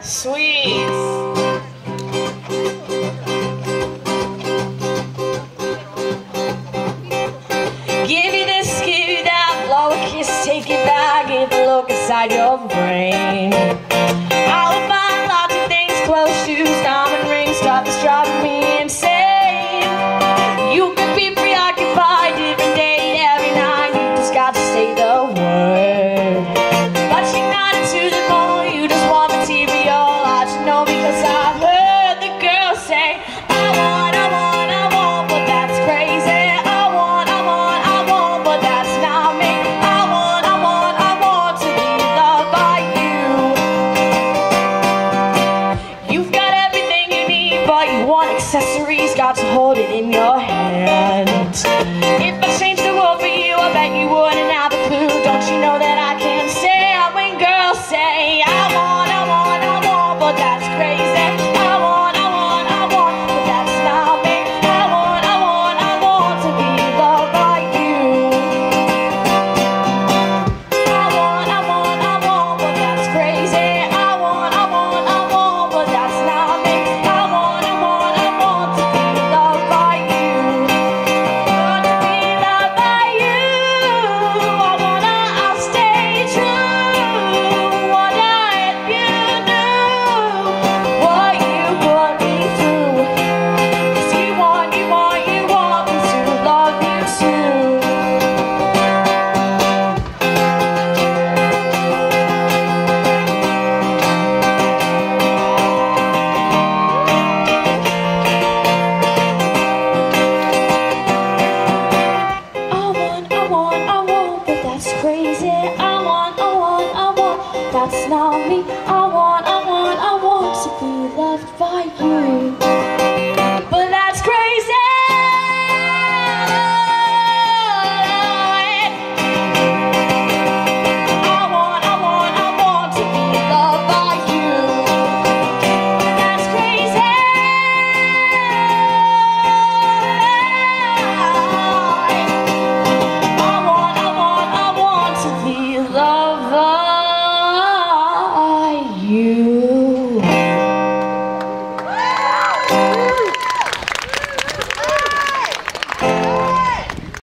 Sweet. Give you this, give you that, blow a kiss, take it back, give a look inside your brain. I will find lots of things, clothes, shoes, diamond rings, stuff that's driving me insane. You could be preoccupied, different day, every night, you just got to say the word. But you're not into the more, you just want material. I should know because I've heard the girls say, I want, but that's crazy. Accessories, got to hold it in your